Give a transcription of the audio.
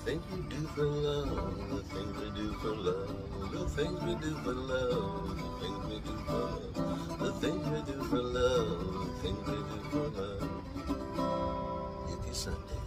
things we do for love, the things we do for love, the things we do for love, the things we do for love, the things we do for love, the things we do for love. Yuki Sunday.